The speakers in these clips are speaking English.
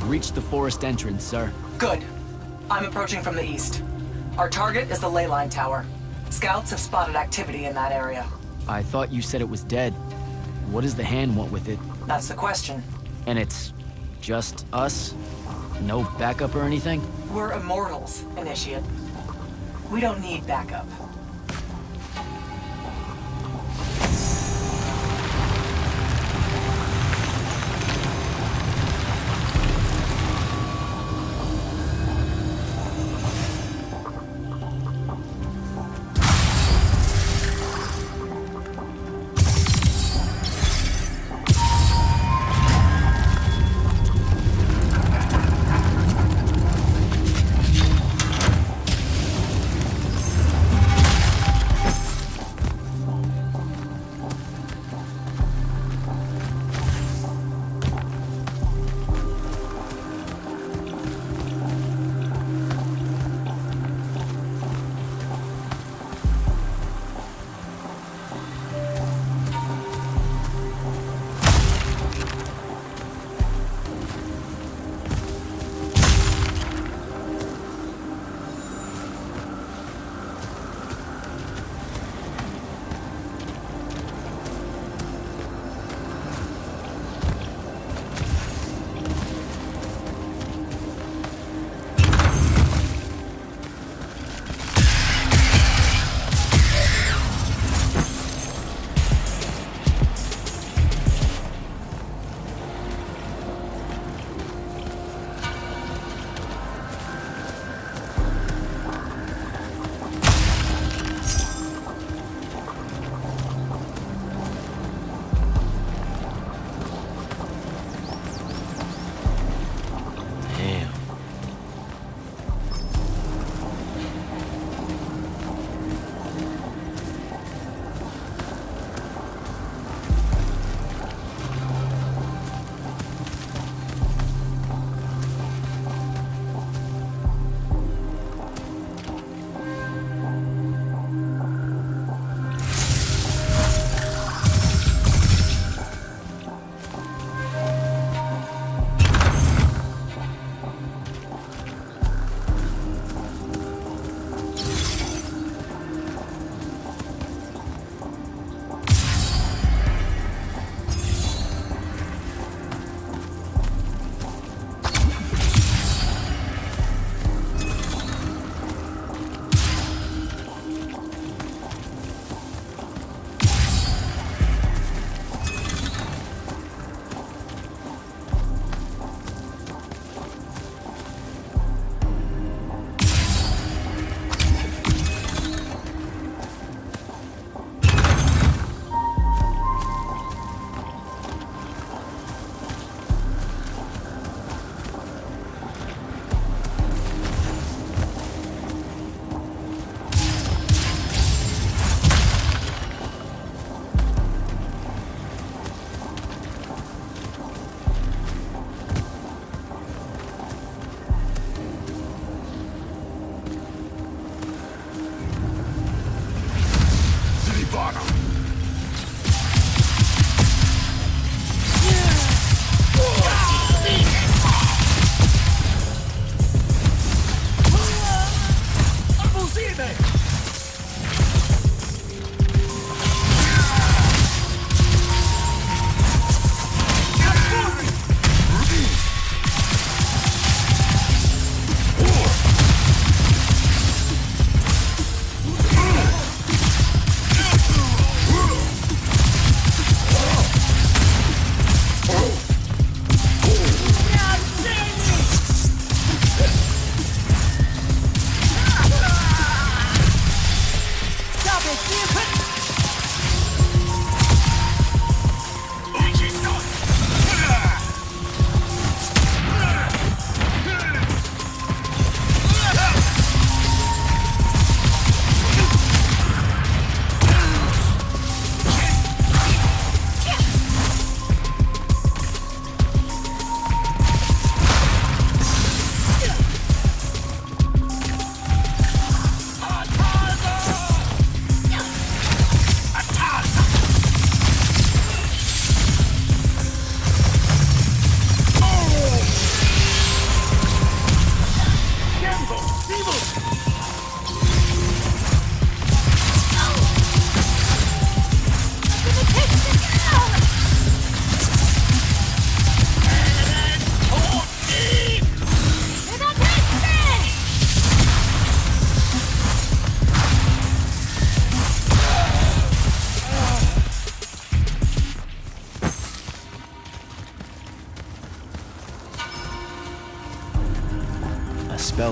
reached the forest entrance, sir. Good. I'm approaching from the east. Our target is the ley line tower. Scouts have spotted activity in that area. I thought you said it was dead. What does the hand want with it? That's the question. And it's just us? No backup or anything? We're immortals, Initiate. We don't need backup.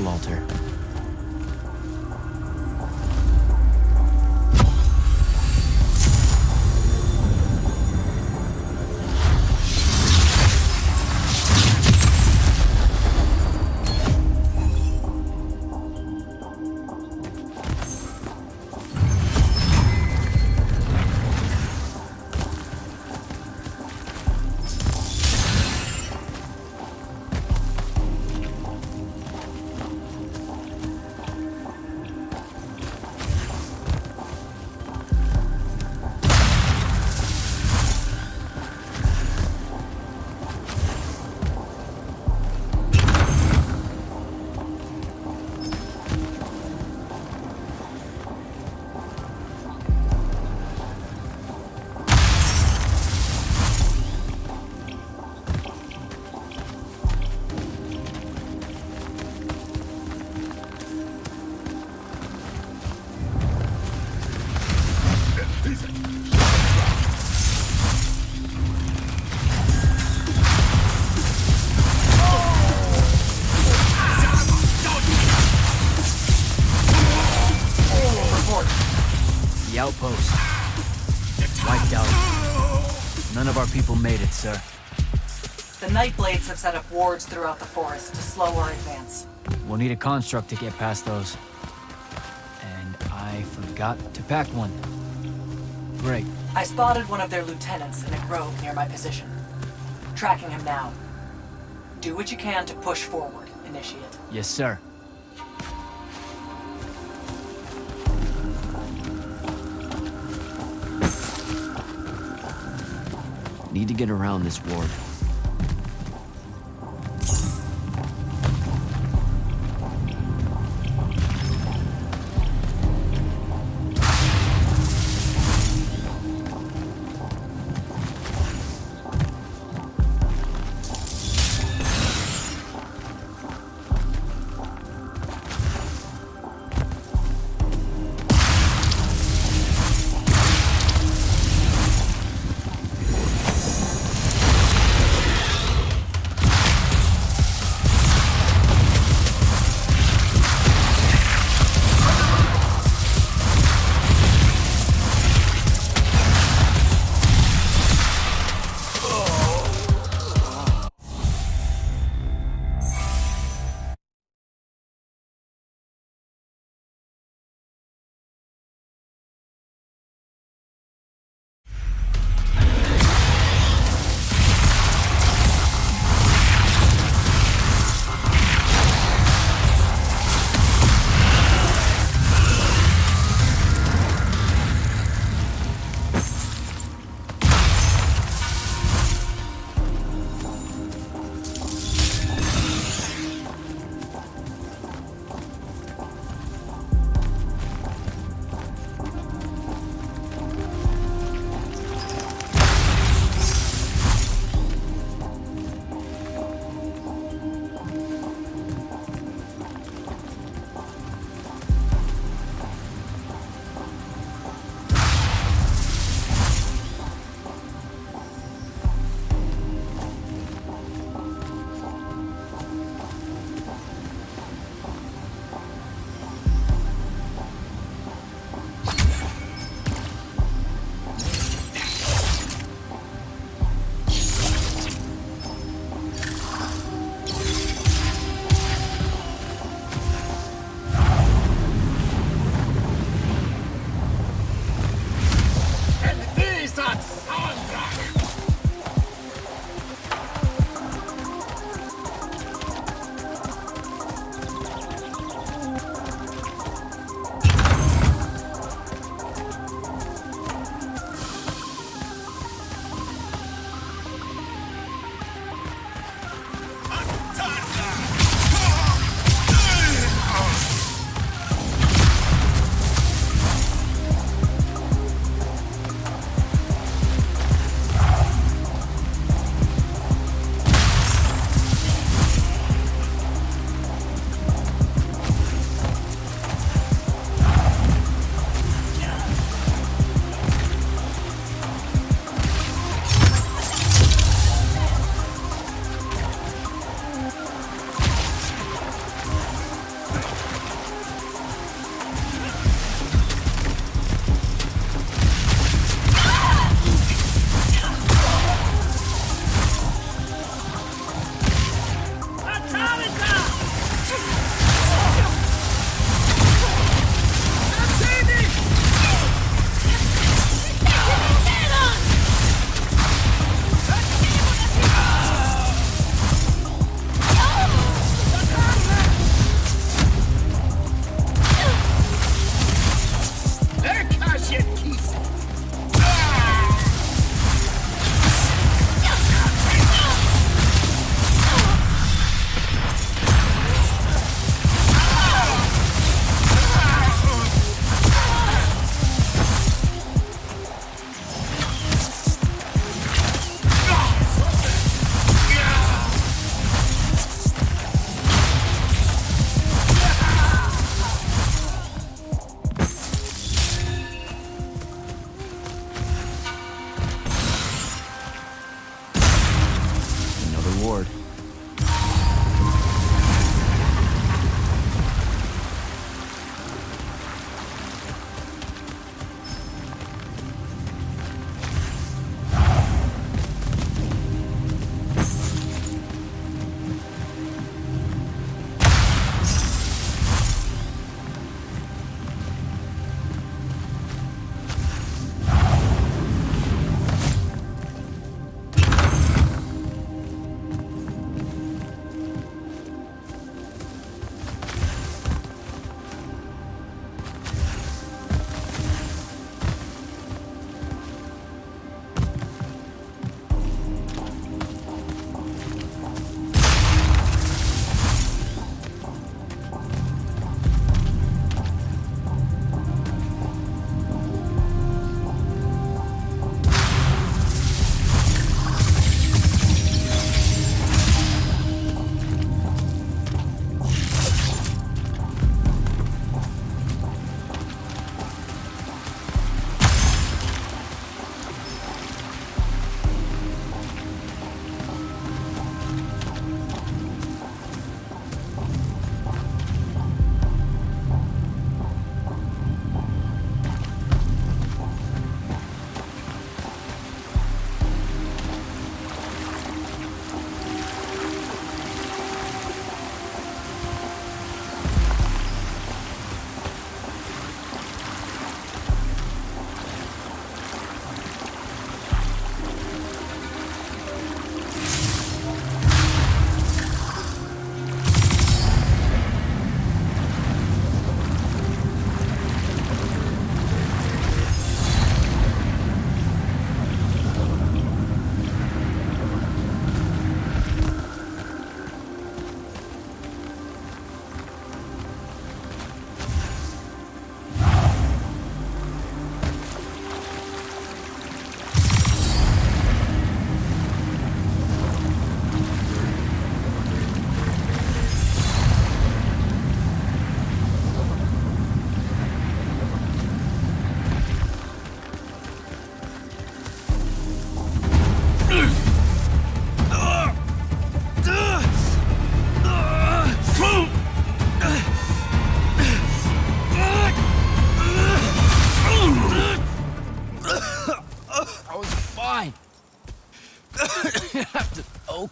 battle altar. The outpost. Wiped out. None of our people made it, sir. The Nightblades have set up wards throughout the forest to slow our advance. We'll need a construct to get past those. And I forgot to pack one. Great. I spotted one of their lieutenants in a grove near my position. Tracking him now. Do what you can to push forward, Initiate. Yes, sir. Need to get around this ward.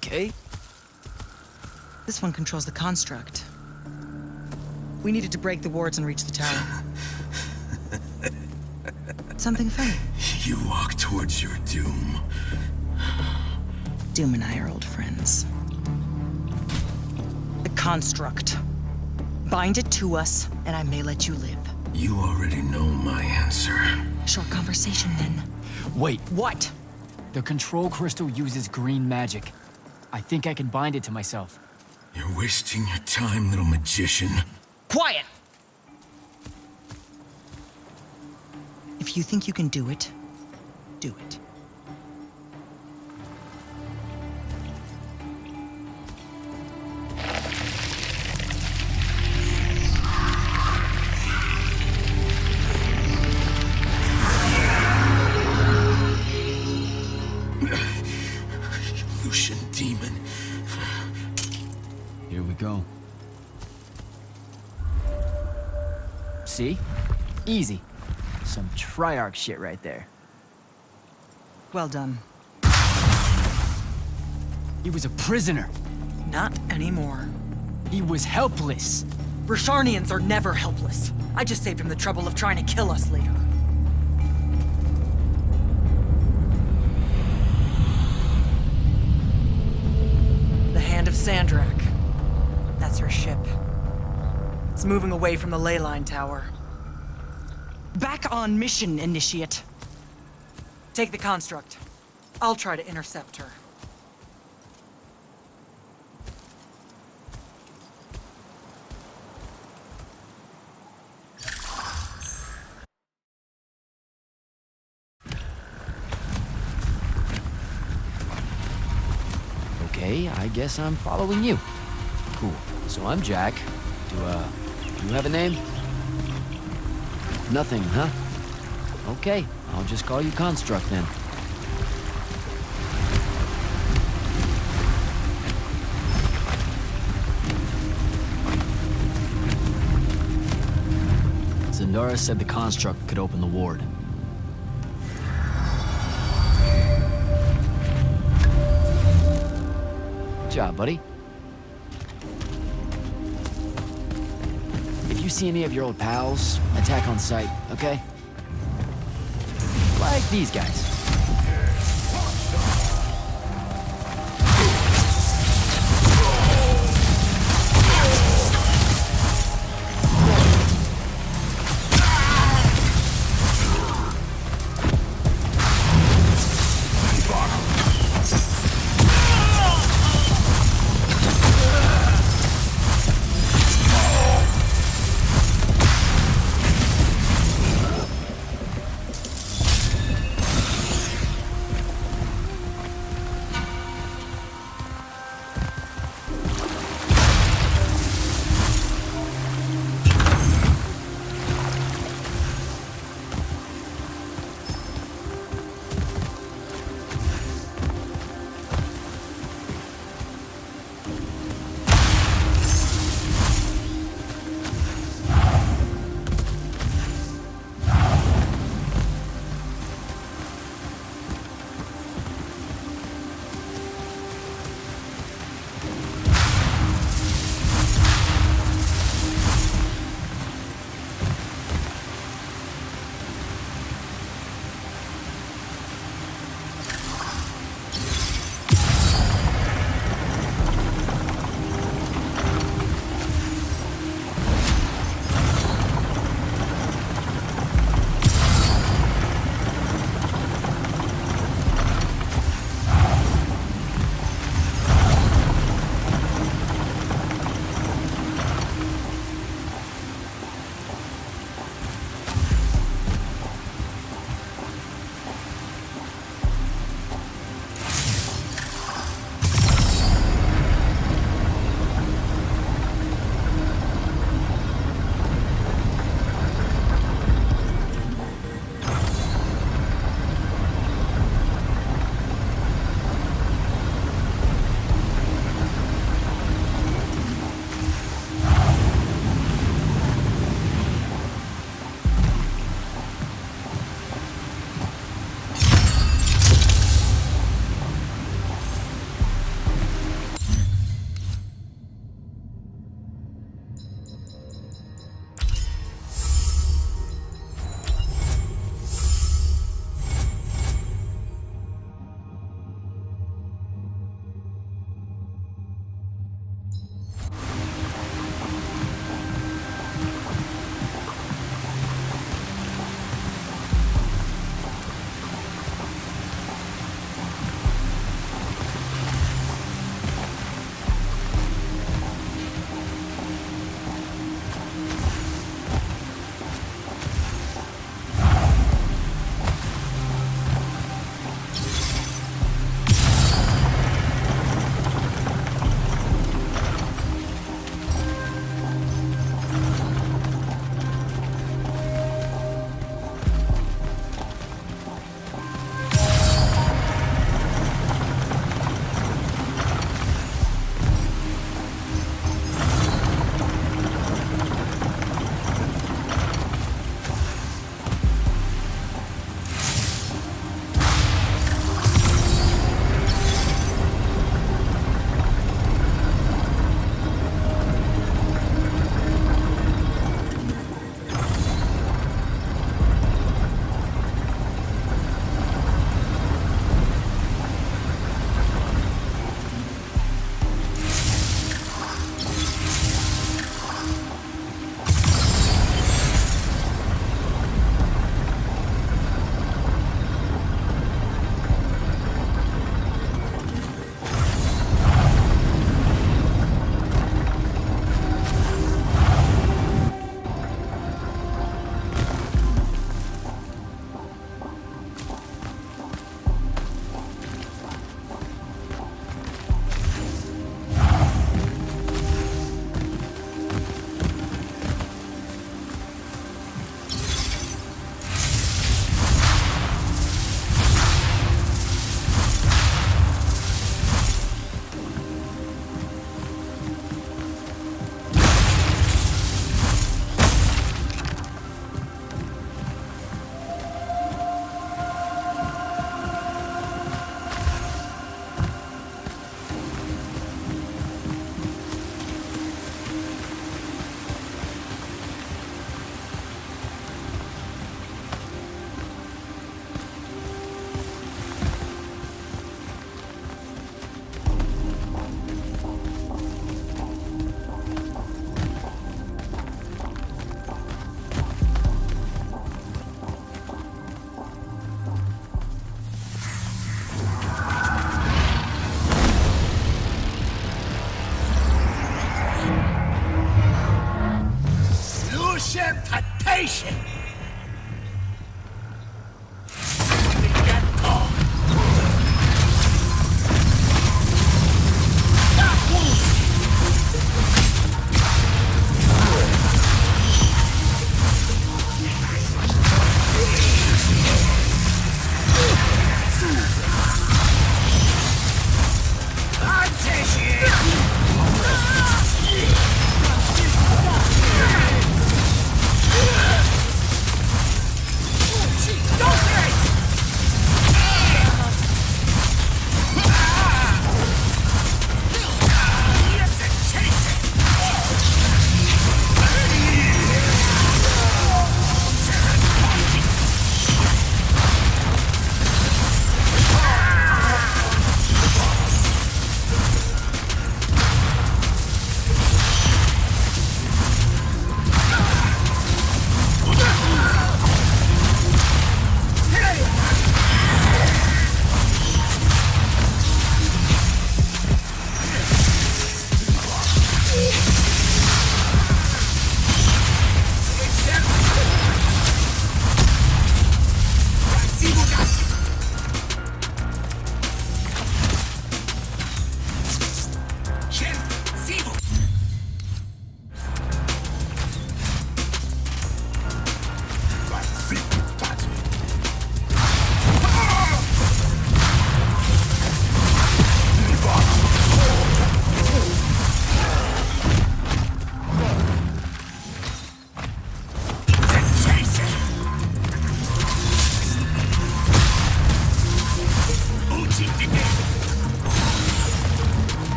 Okay. This one controls the construct. We needed to break the wards and reach the tower. Something funny? You walk towards your doom. Doom and I are old friends. The construct. Bind it to us, and I may let you live. You already know my answer. Short conversation, then. Wait, What? the control crystal uses green magic. I think I can bind it to myself. You're wasting your time, little magician. Quiet! If you think you can do it, do it. Lucian demon. Here we go. See? Easy. Some Triarch shit right there. Well done. He was a prisoner. Not anymore. He was helpless. Rosharnians are never helpless. I just saved him the trouble of trying to kill us later. The Hand of Sandrak. That's her ship. It's moving away from the ley line tower. Back on mission, Initiate. Take the construct. I'll try to intercept her. Okay, I guess I'm following you. Cool. So I'm Jack. Do you have a name? Nothing, huh? Okay, I'll just call you Construct then. Zendara said the Construct could open the ward. Good job, buddy. If you see any of your old pals, attack on sight, okay? Like these guys.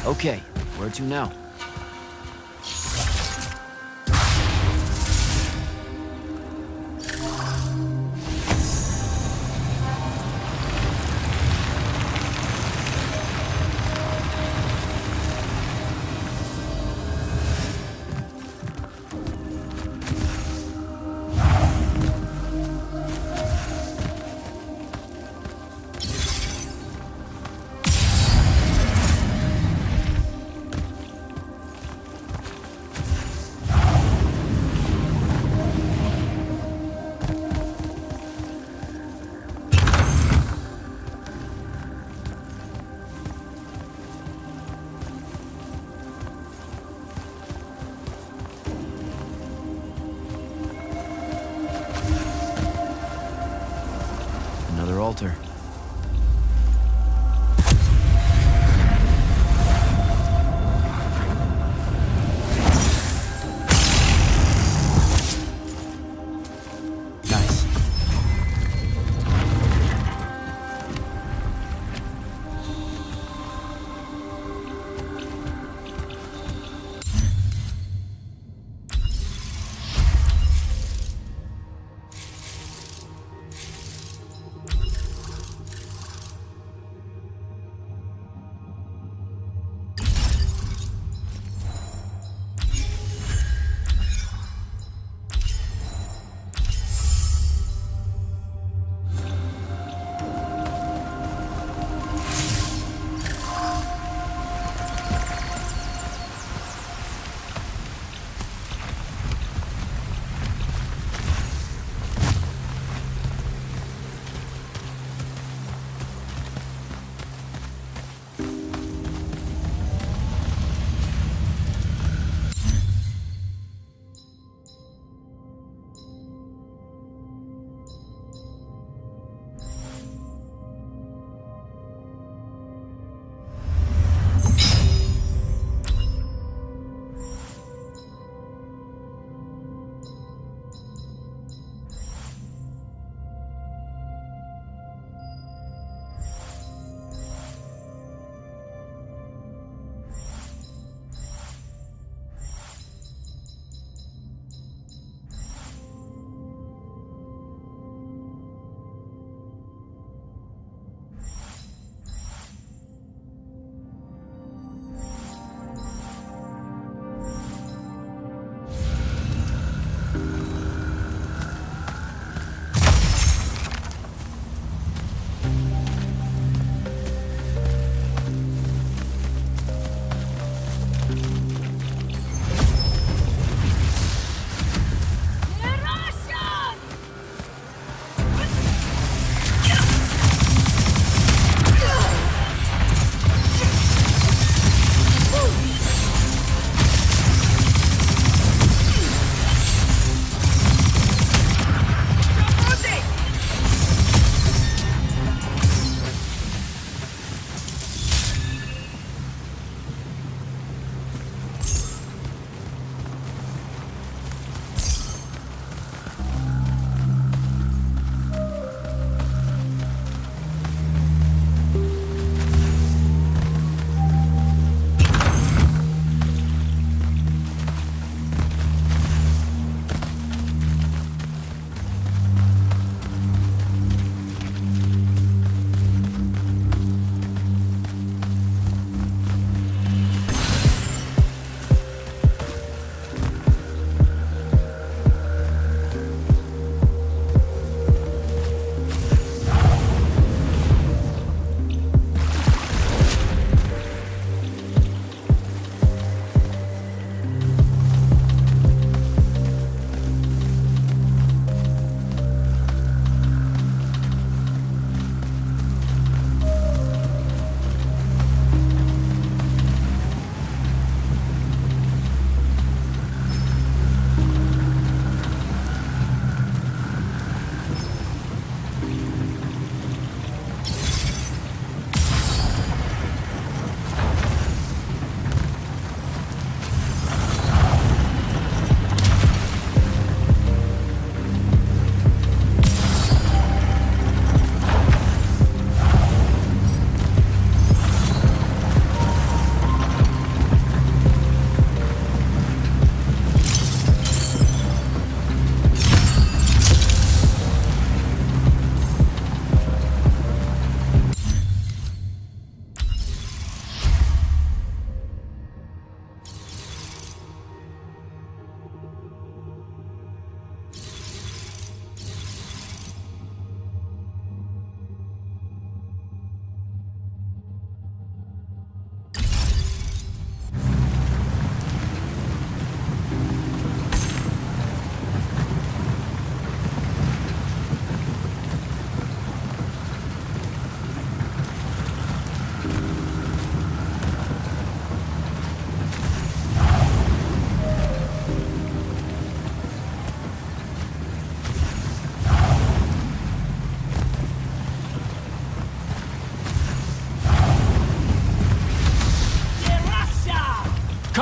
Okay, where to now? Another altar. Nice.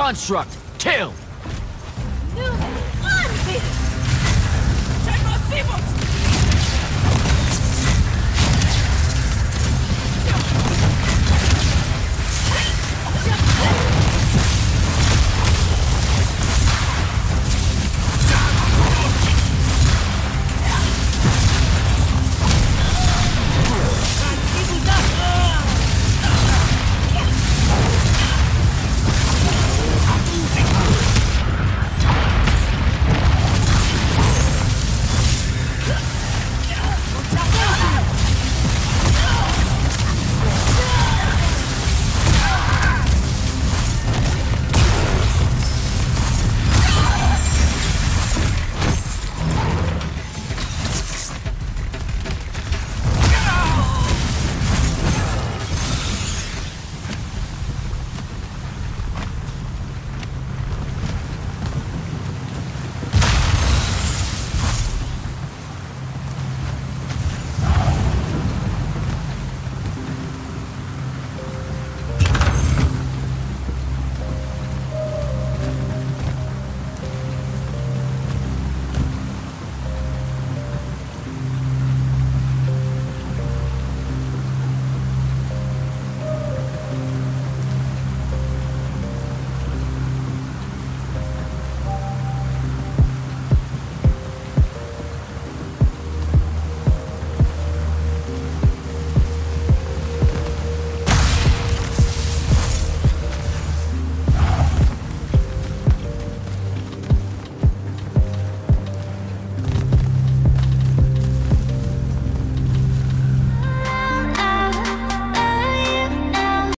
Construct, kill!